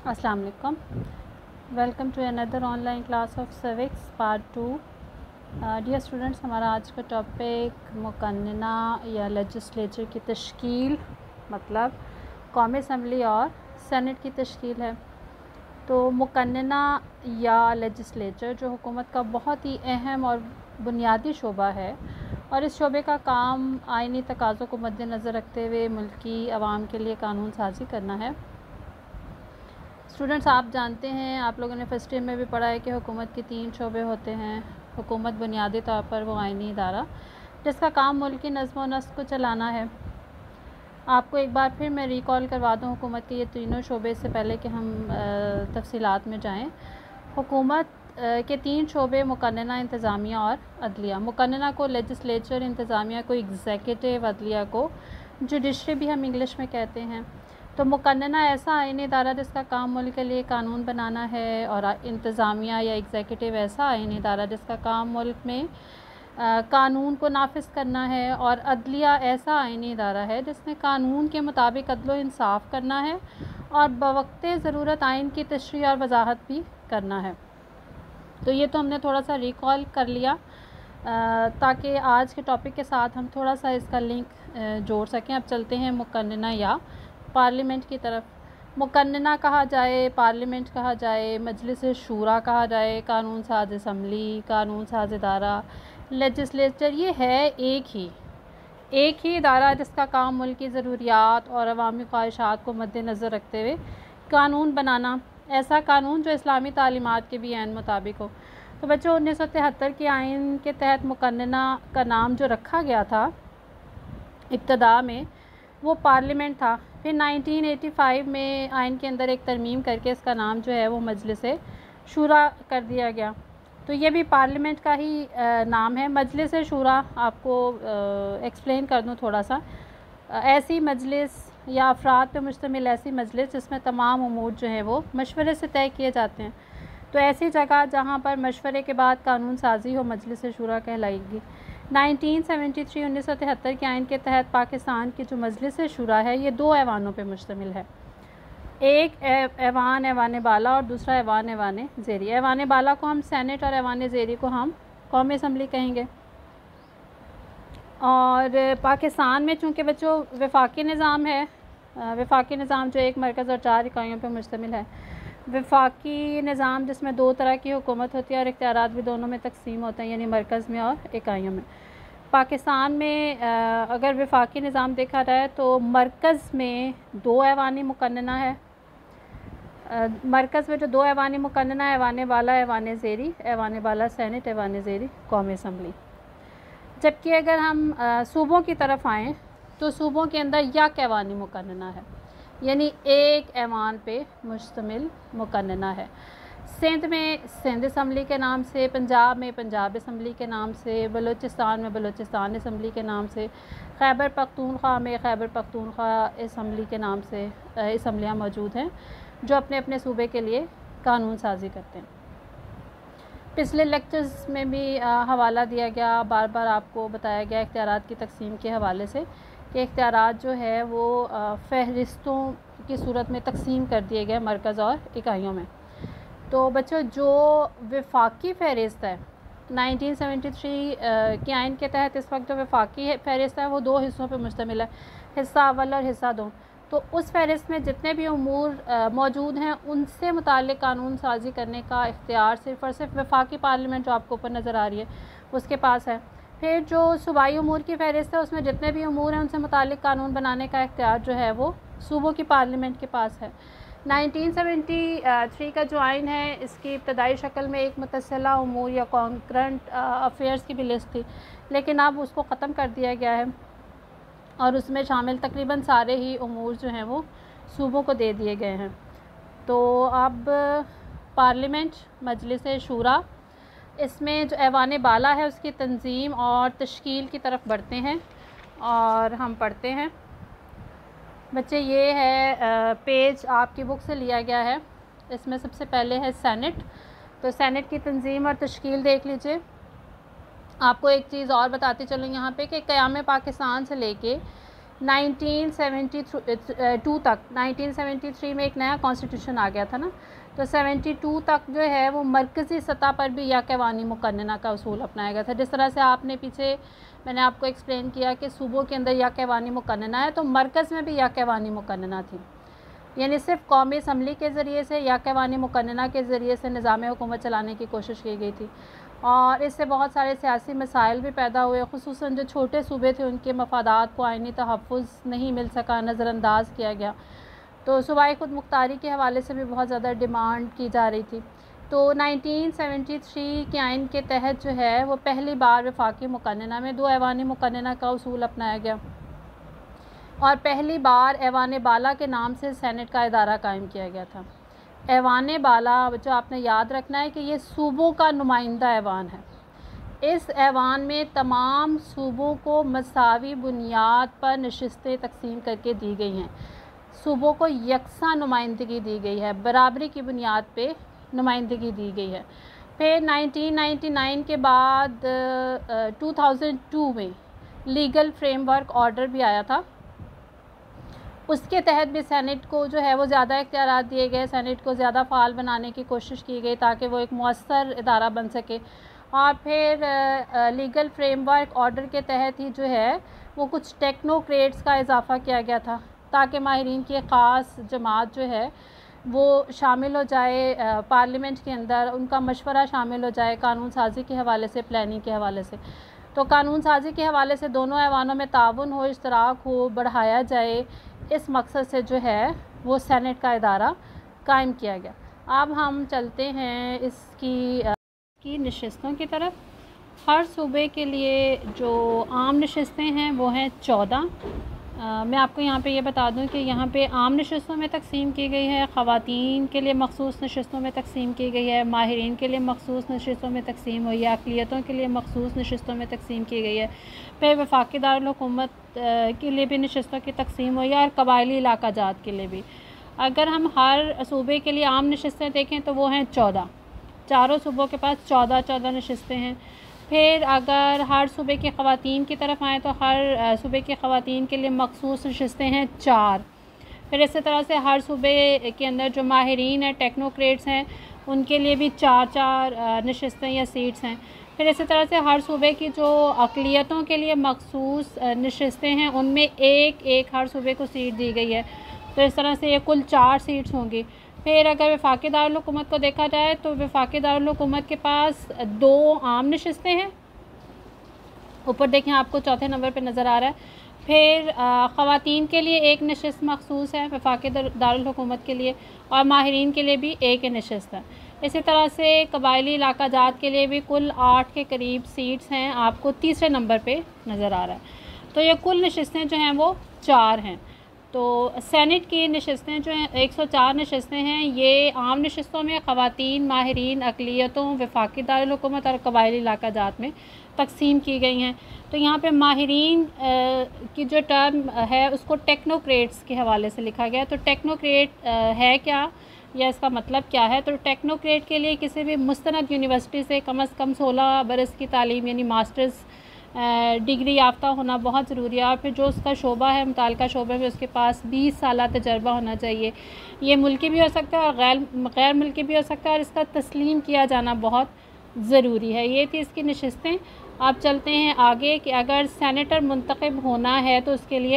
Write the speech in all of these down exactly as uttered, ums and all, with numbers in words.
अस्सलाम वालेकुम। Welcome to another online class of civics part two. Dear students, हमारा आज का टॉपिक मुकन्नना या लेजिस्लेचर की तश्कील, मतलब कौमी असम्बली और सेनेट की तश्कील है। तो मुकन्नना या लेजिस्लेचर जो हुकूमत का बहुत ही अहम और बुनियादी शोबा है, और इस शोबे का काम आइनी तकाज़ों को मद्देनज़र रखते हुए मुल्की अवाम के लिए कानून साजी करना है। स्टूडेंट्स, आप जानते हैं, आप लोगों ने फर्स्ट ईयर में भी पढ़ा है कि हुकूमत के तीन शोबे होते हैं। हुकूमत बुनियादी तौर पर वो आइनी इदारा जिसका काम मुल्की नज़्म व नस्क को चलाना है। आपको एक बार फिर मैं रिकॉल करवा दूँ हुकूमत के ये तीनों शोबे, इससे पहले कि हम तफसीलात में जाएँ। हुकूमत के तीन शोबे मुकन्नना, इंतज़ामिया और अदलिया। मुकन्नना को लेजिस्लेचर, इंतज़ामिया को एग्जीक्यूटिव, अदलिया को जुडिशरी भी हम इंग्लिश में कहते हैं। तो मुकन्नना ऐसा आइनी इदारा जिसका काम मुल्क के लिए कानून बनाना है, और इंतज़ामिया या एग्जीक्यूटिव ऐसा आइनी इदारा जिसका काम मुल्क में आ, कानून को नाफिज करना है, और अदलिया ऐसा आइनी इदारा है जिसने कानून के मुताबिक अदलो इंसाफ करना है और बवक्ते ज़रूरत आइन की तशरीह और वजाहत भी करना है। तो ये तो हमने थोड़ा सा रिकॉल कर लिया ताकि आज के टॉपिक के साथ हम थोड़ा सा इसका लिंक जोड़ सकें। अब चलते हैं मुकन्नना या पार्लियामेंट की तरफ। मुकन्नना कहा जाए, पार्लियामेंट कहा जाए, मजलिस शूरा कहा जाए, कानून साज असम्बली, कानून साज इदारा, लेजिस्लेचर, ये है एक ही एक ही इदारा जिसका काम मुल्क की ज़रूरियात और अवामी ख्वाहिशात को मद्देनज़र रखते हुए कानून बनाना, ऐसा कानून जो इस्लामी तालीमात के भी ऐन मुताबिक हो। तो बच्चों, उन्नीस सौ तिहत्तर के आइन के तहत मुकन्नना का नाम जो रखा गया था इब्तदा में, वो पार्लियामेंट था। फिर नाइनटीन एटी फाइव में आइन के अंदर एक तरमीम करके इसका नाम जो है वो मजलिस शूरा कर दिया गया। तो ये भी पार्लियामेंट का ही नाम है। मजलिस शूरा आपको एक्सप्लेन कर दूं थोड़ा सा। ऐसी मजलिस या अफराद पे मुश्तमिल ऐसी मजलिस जिसमें तमाम उमूर जो हैं वो मशवरे से तय किए जाते हैं। तो ऐसी जगह जहाँ पर मशवरे के बाद कानून साजी हो, मजलिस शूरा कहलाएगी। नाइनटीन सेवेंटी थ्री उन्नीस सौ तिहत्तर के आइन के तहत पाकिस्तान की जो मजलिस शूरा है, ये दो ऐवानों पे मुश्तमिल है। एक ऐवान ऐवान बाला और दूसरा ऐवान ऐवान ज़ेरी। ऐवान बाला को हम सेनेट और ऐवान ज़ेरी को हम कौमी असम्बली कहेंगे। और पाकिस्तान में चूँकि बच्चों वफाकी निज़ाम है, वफाकी निज़ाम जो एक मरकज़ और चार इकाइयों पर मुश्तमिल है। वफाकी निज़ाम जिसमें दो तरह की हुकूमत होती है और इख्तियारात भी दोनों में तकसीम होते हैं, यानी मरकज़ में और इकाइयों में। पाकिस्तान में अगर वफाकी निज़ाम देखा जाए तो मरकज़ में दो ऐवानी मुकन्नना है। मरकज़ में जो दो ऐवानी मुकन्नना है, ऐवान बाला ऐवान ज़ेरी, ऐवान बाला सेनेट, ऐवान ज़ेरी कौमी असम्बली। जबकि अगर हम सूबों की तरफ आएँ तो सूबों के अंदर यक ऐवानी मुकन्नना है, यानी एक ऐवान पे मुश्तमिल मुकन्नना है। सिंध में सिंध असम्बली के नाम से, पंजाब में पंजाब असम्बली के नाम से, बलूचिस्तान में बलूचिस्तान असम्बली के नाम से, खैबर पख्तूनख्वा में खैबर पख्तूनख्वा असम्बली के नाम से असम्बलियाँ मौजूद हैं जो अपने अपने सूबे के लिए कानून साजी करते हैं। पिछले लेक्चर्स में भी आ, हवाला दिया गया, बार बार आपको बताया गया इख्तियारात की तकसीम के हवाले से कि इख्तियारात जो है वो फ़हरिस्तों की सूरत में तकसीम कर दिए गए मरकज़ और इकाइयों में। तो बच्चों, जो वफाकी फ़हरिस्त है नाइनटीन सेवेंटी थ्री के आइन के तहत, इस वक्त जो वफाकी फ़हरिस्त है वो दो हिस्सों पे मुश्तमिल है, हिस्सा अव्वल और हिस्सा दो। तो उस फ़हरिस्त में जितने भी उमूर मौजूद हैं उनसे मुताल्लिक़ कानून साजी करने का इख्तियार सिर्फ़ और सिर्फ वफाकी पार्लियामेंट जो आपको ऊपर नज़र आ रही है उसके पास है। फिर जो सूबाई उमूर की फ़हरिस्त है उसमें जितने भी उमूर हैं उनसे मुताल्लिक़ कानून बनाने का इख्तियार जो है वो सूबों की पार्लियामेंट के पास है। नाइनटीन सेवेंटी थ्री का जो आइन है, इसकी इब्तदाई शक्ल में एक मुतसिला उमूर या कॉन्करेंट अफेयर्स की भी लिस्ट थी, लेकिन अब उसको ख़त्म कर दिया गया है और उसमें शामिल तकरीबन सारे ही उमूर जो हैं वो सूबों को दे दिए गए हैं। तो अब पार्लियामेंट, मजलिस शूरा, इसमें जो ऐवान बाला है उसकी तंजीम और तश्कील की तरफ बढ़ते हैं और हम पढ़ते हैं। बच्चे, ये है पेज आपकी बुक से लिया गया है। इसमें सबसे पहले है सेनेट। तो सेनेट की तंजीम और तश्कील देख लीजिए। आपको एक चीज़ और बताती चलूँ यहाँ पे कि क़याम पाकिस्तान से लेके नाइनटीन सेवेंटी टू तक, नाइनटीन सेवेंटी थ्री में एक नया कॉन्स्टिट्यूशन आ गया था ना, तो सेवेंटी टू तक जो है वो मरकज़ी सतह पर भी याकवानी मुक़न्नना का उसूल अपनाया गया था। जिस तरह से आपने पीछे मैंने आपको एक्सप्लेन किया कि सूबों के अंदर याकवानी मुक़न्नना है, तो मरकज़ में भी याकवानी मुक़न्नना थी, यानी सिर्फ कौमी असम्बली के ज़रिए से याकवानी मुक़न्नना के ज़रिए से निज़ाम हुकूमत चलाने की कोशिश की गई थी। और इससे बहुत सारे सियासी मसाइल भी पैदा हुए, ख़ुसूसन जो छोटे सूबे थे उनके मफादात को आइनी तहफ़्फ़ुज़ नहीं मिल सका, नज़रअंदाज किया गया। तो सूबाई खुद मुख्तारी के हवाले से भी बहुत ज़्यादा डिमांड की जा रही थी। तो नाइनटीन सेवेंटी थ्री के आइन के तहत जो है वो पहली बार वफाकी मुक़न्नना में दो ऐवानी मुक़न्नना का उसूल अपनाया गया और पहली बार ऐवान बाला के नाम से सेनेट का इदारा कायम किया गया था। ऐवान बाला जो आपने याद रखना है कि ये सूबों का नुमाइंदा ऐवान है। इस ऐवान में तमाम सूबों को मसावी बुनियाद पर नशिस्तें तकसीम करके दी गई हैं। सूबों को यकसा नुमाइंदगी दी गई है, बराबरी की बुनियाद पे नुमाइंदगी दी गई है। फिर नाइनटीन नाइंटी नाइन के बाद टू थाउज़ेंड टू में लीगल फ्रेमवर्क ऑर्डर भी आया था, उसके तहत भी सेनेट को जो है वो ज़्यादा इख्तियारात दिए गए, सेनेट को ज़्यादा फ़ाल बनाने की कोशिश की गई ताकि वो एक मुअस्सर इदारा बन सके। और फिर लीगल फ्रेमवर्क ऑर्डर के तहत ही जो है वो कुछ टेक्नोक्रेट्स का इजाफ़ा किया गया था ताकि माहिरीन की ख़ास जमात जो है वो शामिल हो जाए पार्लियामेंट के अंदर, उनका मशवरा शामिल हो जाए कानून साजी के हवाले से, प्लानिंग के हवाले से। तो कानून साजी के हवाले से दोनों ऐवानों में ताउन हो, इश्तराक हो, बढ़ाया जाए, इस मकसद से जो है वो सेनेट का इदारा कायम किया गया। अब हम चलते हैं इसकी की नशिस्तों की तरफ। हर सूबे के लिए जो आम नशिस्तें हैं वो हैं चौदह। मैं आपको यहाँ पे ये बता दूँ कि यहाँ पे आम नशिस्तों में तकसीम की गई है, ख़वातीन के लिए मखसूस नशिस्तों में तकसीम की गई है, माहिरीन के लिए मखसूस नशिस्तों में तकसीम हुई है, अक़लियतों के लिए मखसूस नशिस्तों में तकसीम की गई है। फिर वफाकी दारुल हुकूमत के लिए भी नशिस्तों की तकसीम हुई है और कबायली इलाका जात के लिए भी। अगर हम हर सूबे के लिए आम नशिस्तें देखें तो वो हैं चौदह, चारों सूबों के पास चौदह चौदह नशिस्तें हैं। फिर अगर हर सूबे की ख़वातीन की तरफ आएँ तो हर सूबे की ख़वातीन के लिए मखसूस नशिस्तें हैं चार। फिर इसी तरह से हर सूबे के अंदर जो माहिरीन हैं, टेक्नोक्रेट्स हैं, उनके लिए भी चार चार नशिस्तें या सीट्स हैं। फिर इसी तरह से हर सूबे की जो अक़लियतों के लिए मखसूस नशिस्तें हैं उनमें एक एक हर सूबे को सीट दी गई है। तो इस तरह से ये कुल चार सीट्स होंगी। फिर अगर वफाकी दारुल हुकूमत को देखा जाए तो वफाकी दारुल हुकूमत के पास दो आम नशिस्तें हैं, ऊपर देखें आपको चौथे नंबर पे नज़र आ रहा है। फिर ख़वातीन के लिए एक नशिस्त मखसूस है वफाकी दारुल हुकूमत के लिए, और माहिरीन के लिए भी एक नशिस्त है। इसी तरह से कबायली इलाका जात के लिए भी कुल आठ के करीब सीट्स हैं, आपको तीसरे नंबर पे नज़र आ रहा है। तो ये कुल नशिस्तें जो हैं वो चार हैं। तो सेनेट की नशिस्तें जो हैं एक सौ चार नशिस्तें हैं, ये आम नशिस्तों में ख़वातीन, माहिरीन, अक़लियतों, वफाकी दारुल हुकूमत और कबायली इलाका जात में तकसीम की गई हैं। तो यहाँ पे माहिरीन की जो टर्म है उसको टेक्नोक्रेट्स के हवाले से लिखा गया। तो टेक्नोक्रेट है क्या या इसका मतलब क्या है? तो टेक्नोक्रेट के लिए किसी भी मुस्तनद यूनिवर्सिटी से कम अज़ कम सोलह बरस की तालीम यानी मास्टर्स डिग्री याफ्ता होना बहुत ज़रूरी है। और फिर जो उसका शोबा है, मुताल्लिका शोबे में उसके पास बीस साल तजर्बा होना चाहिए। ये मुल्की भी हो सकता है और गैर गैर मुल्की भी हो सकता है, और इसका तस्लीम किया जाना बहुत ज़रूरी है। ये थी इसकी नशिस्तें। आप चलते हैं आगे कि अगर सेनेटर मुंतखब होना है तो उसके लिए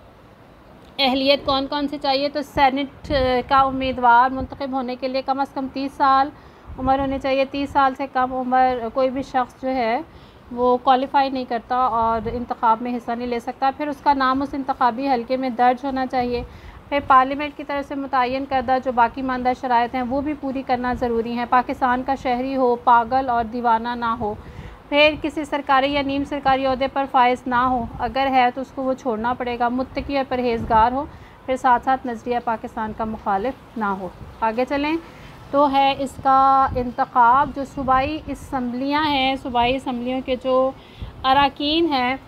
अहलियत कौन कौन सी चाहिए। तो सेनेट का उम्मीदवार मुंतखब होने के लिए कम अज़ कम तीस साल उम्र होनी चाहिए। तीस साल से कम उम्र कोई भी शख्स जो है वो क्वालिफ़ाई नहीं करता और इंतखाब में हिस्सा नहीं ले सकता। फिर उसका नाम उस इंतखाबी हल्के में दर्ज होना चाहिए। फिर पार्लियामेंट की तरफ से मुतय्यन करदा जो बाकी मानदा शराइत हैं वो भी पूरी करना ज़रूरी है। पाकिस्तान का शहरी हो, पागल और दीवाना ना हो। फिर किसी सरकारी या नीम सरकारी अहदे पर फाइज ना हो, अगर है तो उसको वो छोड़ना पड़ेगा। मुत्तकी और परहेज़गार हो। फिर साथ साथ नज़रिया पाकिस्तान का मुखालिफ ना हो। आगे चलें तो है इसका इंतखाब। जो सूबाई असम्बलियाँ हैं, सूबाई असम्बलियों के जो अरकान हैं,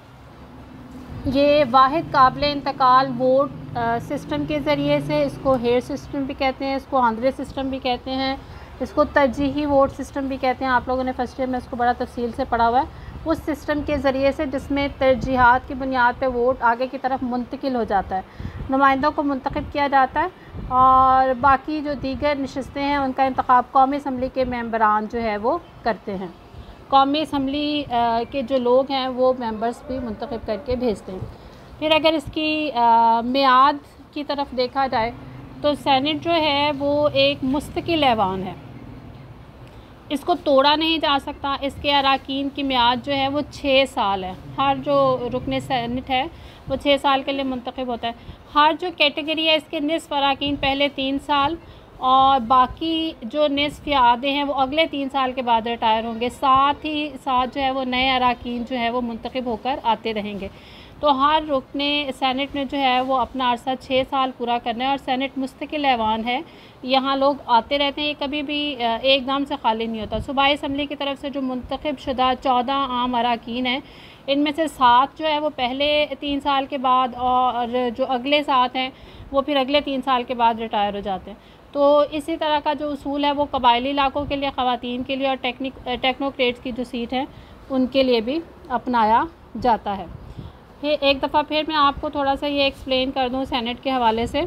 ये वाहिद काबिल इंतकाल वोट सिस्टम के ज़रिए से, इसको हेयर सिस्टम भी कहते हैं, इसको आंद्रे सिस्टम भी कहते हैं, इसको तरजीही वोट सिस्टम भी कहते हैं। आप लोगों ने फर्स्ट ईयर में इसको बड़ा तफसील से पढ़ा हुआ है। उस सिस्टम के ज़रिए से जिसमें तरजीहात की बुनियाद पे वोट आगे की तरफ मुंतकिल हो जाता है, नुमाइंदों को मुंतखब किया जाता है और बाकी जो दीगर नशस्तें हैं उनका इंतखाब कौमी असम्बली के मेंबरान जो है वो करते हैं। कौमी असम्बली के जो लोग हैं वो मेंबर्स भी मुंतखब करके भेजते हैं। फिर अगर इसकी मियाद की तरफ देखा जाए तो सेनेट जो है वो एक मुस्तकिल ऐवान है, इसको तोड़ा नहीं जा सकता। इसके अराकीन की मियाद जो है वो छः साल है। हर जो रुकन सेनेट है वो छः साल के लिए मुंतखब होता है। हर जो कैटेगरी है इसके निस्फ़ अराकीन पहले तीन साल और बाकी जो निस्फ़ या आधे हैं वो अगले तीन साल के बाद रिटायर होंगे। साथ ही साथ जो है वो नए अराकीन जो है वो मुंतखब होकर आते रहेंगे। तो हर रुकने सेनेट ने जो है वो अपना अरसा छः साल पूरा करना है और सेनेट मुस्तकिल ऐवान है, यहाँ लोग आते रहते हैं, ये कभी भी एकदम से खाली नहीं होता। सूबाई असम्बली की तरफ से जो मुंतखब शुदा चौदह आम अराकीन हैं, इनमें से सात जो है वो पहले तीन साल के बाद और जो अगले सात हैं वो फिर अगले तीन साल के बाद रिटायर हो जाते हैं। तो इसी तरह का जो उसूल है वो कबायली इलाकों के लिए, ख़वातीन के लिए और टेक्निक टेक्नोक्रेट्स की जो सीट है उनके लिए भी अपनाया जाता है। फिर एक दफ़ा फिर मैं आपको थोड़ा सा ये एक्सप्लेन कर दूँ सेनेट के हवाले से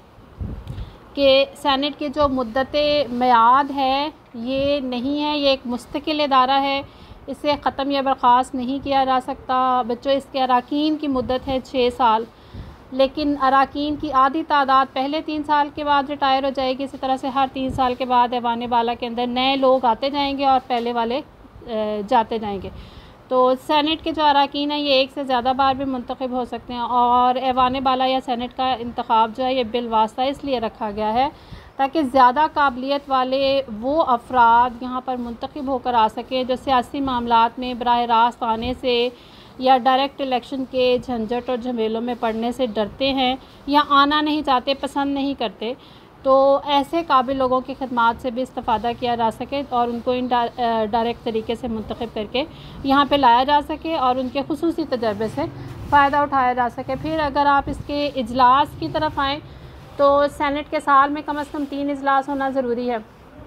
कि सेनेट की जो मुद्दत मियाद है ये नहीं है, ये एक मुस्तकिल इदारा है, इसे ख़त्म या बर्खास्त नहीं किया जा सकता। बच्चों, इसके अराकीन की मुद्दत है छः साल, लेकिन अराकीन की आधी तादाद पहले तीन साल के बाद रिटायर हो जाएगी। इसी तरह से हर तीन साल के बाद ऐवान बाला के अंदर नए लोग आते जाएंगे और पहले वाले जाते जाएंगे। तो सेनेट के जो अराकीन हैं ये एक से ज़्यादा बार भी मुंतखब हो सकते हैं और ऐवान बाला या सेनेट का इंतखाब जो है ये बिलवास्ता इसलिए रखा गया है ताकि ज़्यादा काबिलियत वाले वो अफराद यहाँ पर मुंतखब होकर आ सकें जो सियासी मामलात में बराह रास्त आने से या डायरेक्ट इलेक्शन के झंझट और झमेलों में पड़ने से डरते हैं या आना नहीं चाहते, पसंद नहीं करते। तो ऐसे काबिल लोगों की खदमात से भी इस्तेफ़ादा किया जा सके और उनको इन डायरेक्ट तरीके से मुंतखब करके यहाँ पे लाया जा सके और उनके खुसूसी तजर्बे से फ़ायदा उठाया जा सके। फिर अगर आप इसके इजलास की तरफ आएँ तो सेनेट के साल में कम अज़ कम तीन इजलास होना ज़रूरी है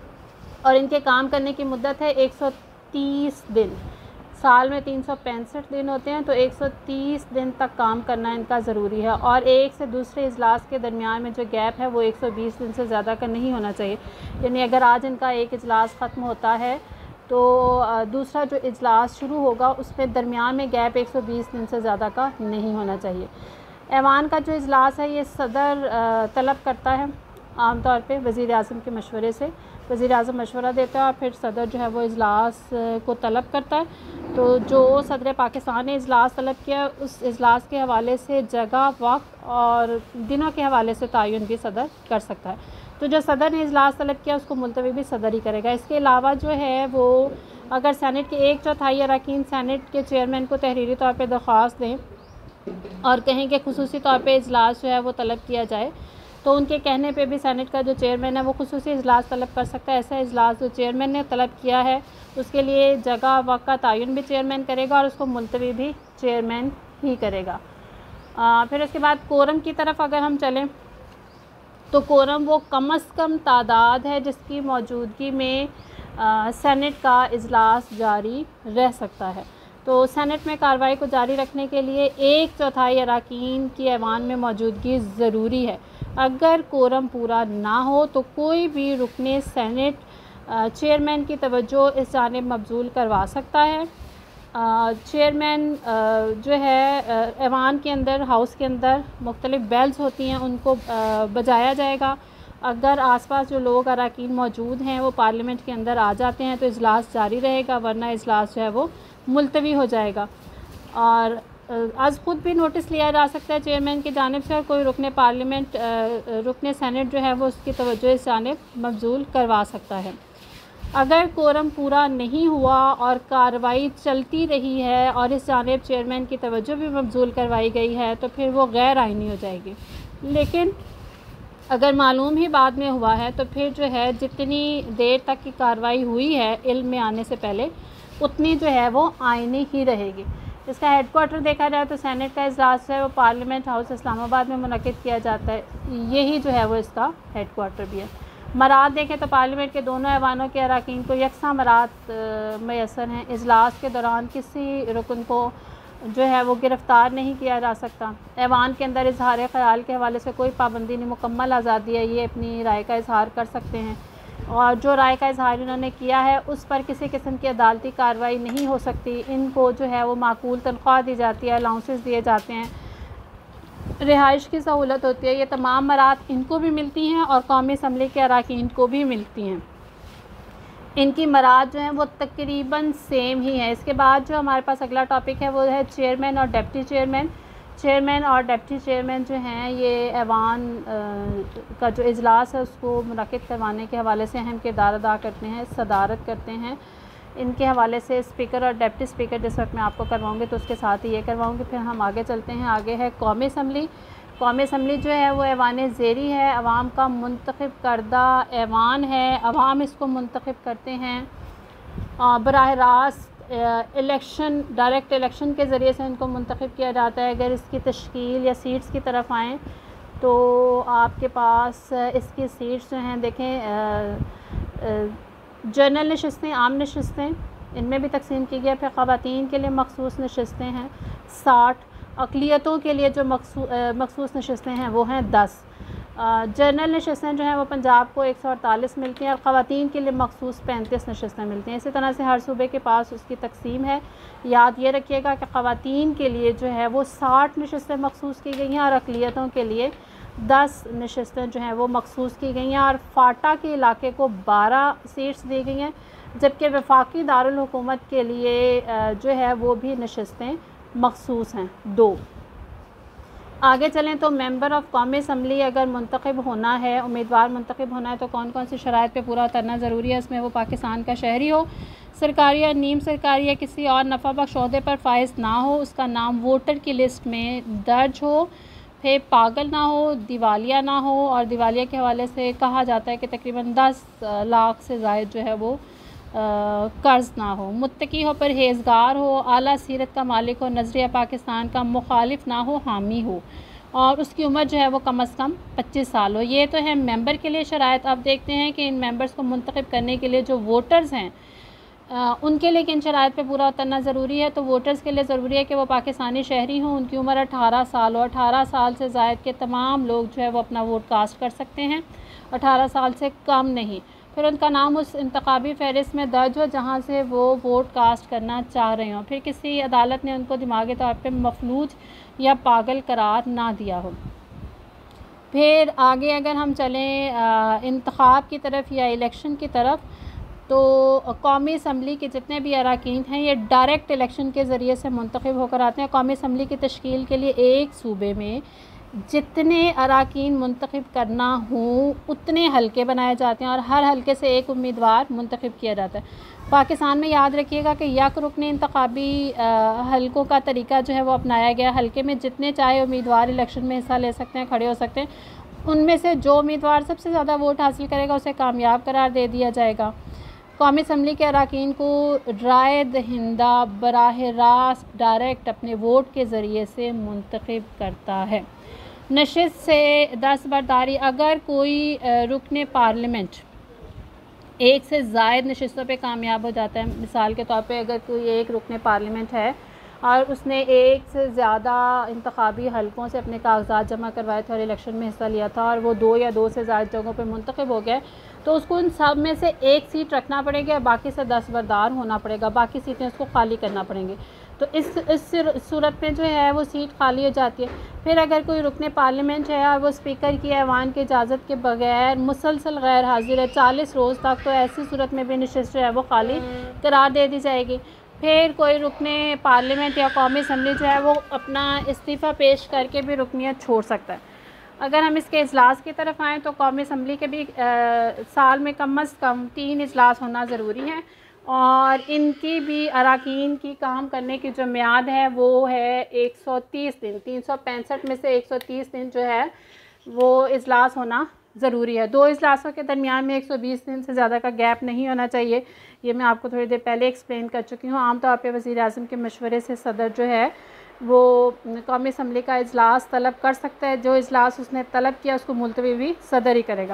और इनके काम करने की मुद्दत है एक सौ तीस दिन। साल में तीन सौ पैंसठ दिन होते हैं तो एक सौ तीस दिन तक काम करना इनका ज़रूरी है और एक से दूसरे इजलास के दरमियान में जो गैप है वो एक सौ बीस दिन से ज़्यादा का नहीं होना चाहिए। यानी अगर आज इनका एक इजलास ख़त्म होता है तो दूसरा जो इजलास शुरू होगा उसमें दरमियान में गैप एक सौ बीस दिन से ज़्यादा का नहीं होना चाहिए। ऐवान का जो इजलास है ये सदर तलब करता है आम तौर पे वज़ीर आज़म के मशवरे से। वज़ीर आज़म मशवरा देता है और फिर सदर जो है वो इजलास को तलब करता है। तो जो सदर पाकिस्तान ने इजलास तलब किया उस इजलास के हवाले से जगह, वक्त और दिनों के हवाले से तयन भी सदर कर सकता है। तो जो सदर ने इजलास तलब किया उसको मुलतवी भी सदर ही करेगा। इसके अलावा जो है वो अगर सेनेट के एक चौथाई अरकान सेनेट के चेयरमैन को तहरीरी तौर पर दरख्वास्त दें और कहें कि खुसूसी तौर पे इजलास जो है वो तलब किया जाए तो उनके कहने पे भी सेनेट का जो चेयरमैन है वो खुसूसी इजलास तलब कर सकता है। ऐसा इजलास जो चेयरमैन ने तलब किया है उसके लिए जगह वक्त का तयन भी चेयरमैन करेगा और उसको मुलतवी भी चेयरमैन ही करेगा। आ, फिर उसके बाद कोरम की तरफ अगर हम चलें तो कोरम वो कम अज़ कम तादाद है जिसकी मौजूदगी में आ, सेनेट का इजलास जारी रह सकता है। तो सेनेट में कार्रवाई को जारी रखने के लिए एक चौथाई अरकान की ऐवान में मौजूदगी ज़रूरी है। अगर कोरम पूरा ना हो तो कोई भी रुकने सेनेट चेयरमैन की तवज्जो इस जानिब मबजूल करवा सकता है। चेयरमैन जो है ऐवान के अंदर, हाउस के अंदर मुख्तलिफ़ बेल्स होती हैं उनको बजाया जाएगा। अगर आसपास जो लोग अरकान मौजूद हैं वो पार्लियामेंट के अंदर आ जाते हैं तो इजलास जारी रहेगा, वरना इजलास जो है वो मुलतवी हो जाएगा। और आज ख़ुद भी नोटिस लिया जा सकता है चेयरमैन की जानिब से और कोई रुकने पार्लियामेंट रुकने सेनेट जो है वो उसकी तवज्जो इस जानिब मबजूल करवा सकता है। अगर कोरम पूरा नहीं हुआ और कार्रवाई चलती रही है और इस जानिब चेयरमैन की तवज्जो भी मबजूल करवाई गई है तो फिर वो गैर आइनी हो जाएगी। लेकिन अगर मालूम ही बाद में हुआ है तो फिर जो है जितनी देर तक की कार्रवाई हुई है इल्म में आने से पहले उतनी जो है वो आइनी ही रहेगी। इसका हेडक्वार्टर देखा जाए तो सेनेट का इजलास है वो पार्लियामेंट हाउस इस्लामाबाद में मुनक़िद किया जाता है, यही जो है वो इसका हेडक्वार्टर भी है। मराद देखें तो पार्लियामेंट के दोनों ऐवानों के अरकान को यकसा मराद मैसर हैं। इजलास के दौरान किसी रुकन को जो है वो गिरफ़्तार नहीं किया जा सकता। ऐवान के अंदर इजहार ख़याल के हवाले से कोई पाबंदी नहीं, मुकम्मल आज़ादी है, ये अपनी राय का इजहार कर सकते हैं और जो राय का इजहार इन्होंने किया है उस पर किसी किस्म की अदालती कार्रवाई नहीं हो सकती। इनको जो है वो माकूल तनख्वाह दी जाती है, अलाउंसेस दिए जाते हैं, रिहाइश की सहूलत होती है। ये तमाम मराद इनको भी मिलती हैं और कौमी असम्बली के अरकान को भी मिलती हैं। इनकी मराद जो हैं वो तकरीबन सेम ही है। इसके बाद जो हमारे पास अगला टॉपिक है वो है चेयरमैन और डिप्टी चेयरमैन। चेयरमैन और डिप्टी चेयरमैन जो हैं ये ऐवान का जो इजलास है उसको मुनक़िद करवाने के हवाले से अहम किरदार अदा करते हैं, सदारत करते हैं। इनके हवाले से स्पीकर और डिप्टी स्पीकर जिस वक्त मैं आपको करवाऊँगी तो उसके साथ ही ये करवाऊँगी। फिर हम आगे चलते हैं। आगे है कौमी असम्बली। कौमी असम्बली जो है वो ऐवान ज़ेरी है, अवाम का मुंतखब करदा ऐवान है, अवाम इसको मुंतखब करते हैं। बराह रास्त इलेक्शन, डायरेक्ट इलेक्शन के ज़रिए से इनको मुंतखब किया जाता है। अगर इसकी तश्कील या सीट्स की तरफ आएँ तो आपके पास इसकी सीट्स जो हैं देखें, जनरल नशस्तें, आम नशस्तें, इनमें भी तकसीम की गई। फिर ख़वातीन के लिए मखसूस नशस्तें हैं साठ, अक़लियतों के लिए जो मखसूस नशस्तें हैं वो हैं दस। जनरल नशस्तें जो हैं वो पंजाब को एक सौ अड़तालीस मिलती हैं और ख़वातीन के लिए मखसूस पैंतीस नशस्तें मिलती हैं। इसी तरह से हर सूबे के पास उसकी तकसीम है। याद ये रखिएगा कि ख़वातीन के लिए जो है वो साठ नशस्तें मखसूस की गई हैं और अक़लियतों के लिए दस नशस्तें जो हैं वो मखसूस की गई हैं और फाटा के इलाके को बारह सीट्स दी गई हैं, जबकि वफाकी दारुल हुकूमत के लिए जो है वो भी नशस्तें मखसूस हैं दो। आगे चलें तो मेंबर ऑफ़ कौमी असम्बली अगर मुंतखब होना है, उम्मीदवार मुंतखब होना है तो कौन कौन सी शराइत पे पूरा उतरना ज़रूरी है। इसमें वो पाकिस्तान का शहरी हो, सरकारी या नीम सरकारी या किसी और नफ़ा बख्श ओहदे पर फाइज ना हो, उसका नाम वोटर की लिस्ट में दर्ज हो, फिर पागल ना हो, दिवालिया ना हो। और दिवालिया के हवाले से कहा जाता है कि तकरीबन दस लाख से ज़ायद जो है वो कर्ज़ ना हो, मुत्तकी हो, परहेज़गार हो, आला सीरत का मालिक हो, नज़रिया पाकिस्तान का मुखालिफ ना हो, हामी हो और उसकी उम्र जो है वो कम अज़ कम पच्चीस साल हो। ये तो है मेंबर के लिए शराइत। अब देखते हैं कि इन मेंबर्स को मुंतखब करने के लिए जो वोटर्स हैं आ, उनके लिए किन शराइत पे पूरा उतरना ज़रूरी है। तो वोटर्स के लिए ज़रूरी है कि वो पाकिस्तानी शहरी हों, उनकी उम्र अठारह साल हो। अठारह साल से ज़ायद के तमाम लोग जो है वो अपना वोट कास्ट कर सकते हैं, अठारह साल से कम नहीं। फिर उनका नाम उस इंतखाबी फ़हरिस्त में दर्ज हो जहाँ से वो वोट कास्ट करना चाह रहे हों। फिर किसी अदालत ने उनको दिमागी तौर पे मफलूज या पागल करार ना दिया हो। फिर आगे अगर हम चलें इंतखाब की तरफ या इलेक्शन की तरफ, तो कौमी असम्बली के जितने भी अरकान हैं ये डायरेक्ट इलेक्शन के ज़रिए से मुंतखब होकर आते हैं। कौमी असम्बली की तश्कील के लिए एक सूबे में जितने अरकान मुंतखब करना हो उतने हलके बनाए जाते हैं और हर हलके से एक उम्मीदवार मुंतखब किया जाता है। पाकिस्तान में याद रखिएगा कि यक रुकनी इंतखाबी हलकों का तरीका जो है वो अपनाया गया। हलके में जितने चाहे उम्मीदवार इलेक्शन में हिस्सा ले सकते हैं, खड़े हो सकते हैं। उनमें से जो उम्मीदवार सबसे ज़्यादा वोट हासिल करेगा उसे कामयाब करार दे दिया जाएगा। कौमी असम्बली के अरकान को राय दहिंदा बराह रास्त डायरेक्ट अपने वोट के ज़रिए से मुंतखब करता है। नशिस्त से दस्तबरदारी, अगर कोई रुकने पार्लियामेंट एक से ज़ायद नशिस्तों पे कामयाब हो जाता है, मिसाल के तौर पे अगर कोई एक रुकने पार्लियामेंट है और उसने एक से ज़्यादा इंतखाबी हलकों से अपने कागजात जमा करवाए थे और इलेक्शन में हिस्सा लिया था और वो दो या दो से ज़्यादा जगहों पे मुंतखब हो गए, तो उसको उन सब में से एक सीट रखना पड़ेगी और बाकी से दस्तबरदार होना पड़ेगा, बाकी सीटें उसको खाली करना पड़ेंगी। तो इस इस सूरत में जो है वो सीट खाली हो जाती है। फिर अगर कोई रुकने पार्लियामेंट है और वो स्पीकर की ऐवान की इजाज़त के बगैर मुसलसल गैर हाजिर है चालीस रोज़ तक, तो ऐसी सूरत में भी नशिस्त जो है वो खाली करार दे दी जाएगी। फिर कोई रुकने पार्लियामेंट या कौमी असम्बली जो है वो अपना इस्तीफ़ा पेश करके भी रुकनियत छोड़ सकता है। अगर हम इसके इजलास की तरफ आएँ तो कौमी असम्बली के भी आ, साल में कम अज़ कम तीन इजलास होना ज़रूरी है और इनकी भी अरकान की काम करने की जो मियाद है वो है एक सौ तीस दिन। तीन सौ पैंसठ में से एक सौ तीस दिन जो है वो इजलास होना ज़रूरी है। दो इजलासों के दरमियान में एक सौ बीस दिन से ज़्यादा का गैप नहीं होना चाहिए। ये मैं आपको थोड़ी देर पहले एक्सप्लेन कर चुकी हूँ। आमतौर पर वज़ीर आज़म के मशवरे से सदर जो है वो कौमी असम्बली का इजलास तलब कर सकता है। जो इजलास उसने तलब किया उसको मुलतवी भी सदर ही करेगा।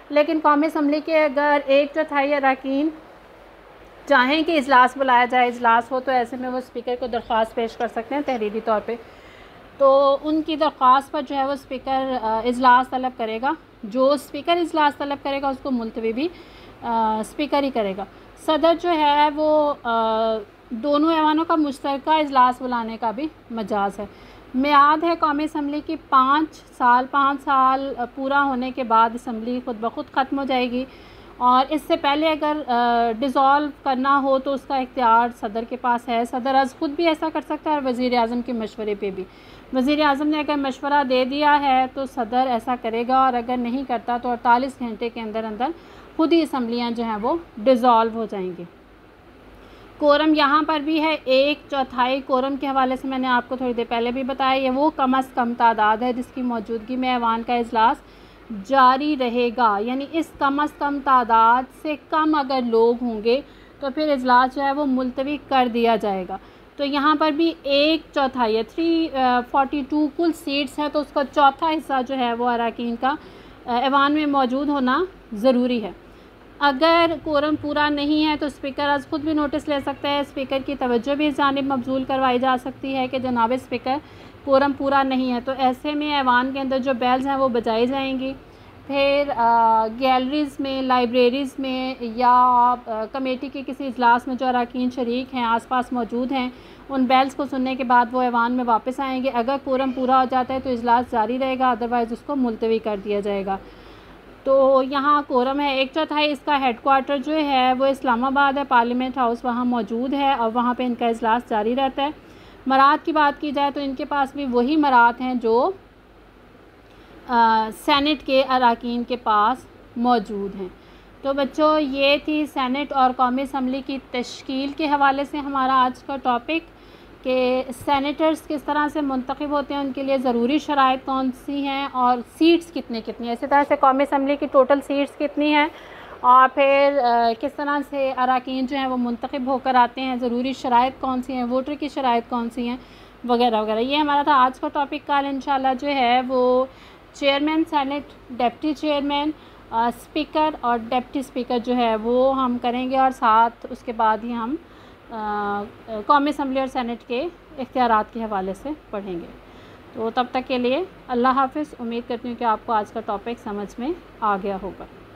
लेकिन कौमी असम्बली के अगर एक चौथाई अरकान चाहें कि इजलास बुलाया जाए, इजलास हो, तो ऐसे में वो स्पीकर को दरख्वास्त पेश कर सकते हैं तहरीरी तौर पे। तो उनकी दरख्वास्त पर जो है वो स्पीकर इजलास तलब करेगा। जो स्पीकर इजलास तलब करेगा उसको मुलतवी भी स्पीकर ही करेगा। सदर जो है वो आ, दोनों ऐवानों का मुश्तरका इजलास बुलाने का भी मजाज है। मियाद है कौमी असम्बली की पाँच साल पाँच साल पूरा होने के बाद असम्बली ख़ुद ब खुद ख़त्म हो जाएगी, और इससे पहले अगर डिज़ोल्व करना हो तो उसका इख्तियार सदर के पास है। सदर अज़ ख़ुद भी ऐसा कर सकता है और वज़ीर आज़म के मशवरे पे भी। वज़ीर आज़म ने अगर मशवरा दे दिया है तो सदर ऐसा करेगा, और अगर नहीं करता तो अड़तालीस घंटे के अंदर अंदर खुद ही असम्बलियाँ जो हैं वो डिज़ोल्व हो जाएंगी। कोरम यहाँ पर भी है एक चौथाई। कोरम के हवाले से मैंने आपको थोड़ी देर पहले भी बताया, ये वो कम अज़ कम तादाद है जिसकी मौजूदगी में ऐवान का इजलास जारी रहेगा। यानी इस कम अज़ कम तादाद से कम अगर लोग होंगे तो फिर इजलास जो है वो मुलतवी कर दिया जाएगा। तो यहाँ पर भी एक चौथाई है, थ्री फोर्टी टू कुल सीट्स हैं, तो उसका चौथा हिस्सा जो है वो अरकान का ऐवान में मौजूद होना ज़रूरी है। अगर कोरम पूरा नहीं है तो स्पीकर आज खुद भी नोटिस ले सकता है। स्पीकर की तवज्जो भी इस जानिब मबजूल करवाई जा सकती है कि जनाब स्पीकर कोरम पूरा नहीं है। तो ऐसे में ऐवान के अंदर जो बेल्स हैं वो बजाई जाएंगी। फिर गैलरीज़ में, लाइब्रेरीज़ में या आ, कमेटी के किसी इजलास में जो अरकान शरीक हैं, आसपास मौजूद हैं, उन बेल्स को सुनने के बाद वो ऐवान में वापस आएंगे। अगर कोरम पूरा हो जाता है तो इजलास जारी रहेगा, अदरवाइज़ उसको मुलतवी कर दिया जाएगा। तो यहाँ कोरम है एक चौथाई। इसका हेडक्वार्टर जो है वो इस्लामाबाद है, पार्लियामेंट हाउस वहाँ मौजूद है, और वहाँ पे इनका इजलास जारी रहता है। मरात की बात की जाए तो इनके पास भी वही मरात हैं जो आ, सेनेट के अरकान के पास मौजूद हैं। तो बच्चों, ये थी सेनेट और कौमी असम्बली की तश्कील के हवाले से हमारा आज का टॉपिक, कि सेनेटर्स किस तरह से मुंतखब होते हैं, उनके लिए ज़रूरी शराइत कौन सी हैं, और सीट्स कितनी कितनी है। इसी तरह से कौमी असम्बली की टोटल सीट्स कितनी हैं, और फिर आ, किस तरह से अरकान जो हैं वो मुंतखब होकर आते हैं, ज़रूरी शराइत कौन सी हैं, वोटर की शराइत कौन सी हैं, वगैरह वगैरह। ये हमारा था आज का टॉपिक। कल इंशाल्लाह जो है वो chairman senate, deputy chairman, speaker और डिप्टी स्पीकर जो है वो हम करेंगे, और साथ उसके बाद ही हम कौमी असम्बली और सेनेट के इख्तियारात के हवाले से पढ़ेंगे। तो तब तक के लिए अल्लाह हाफ़िज़। उम्मीद करती हूँ कि आपको आज का टॉपिक समझ में आ गया होगा।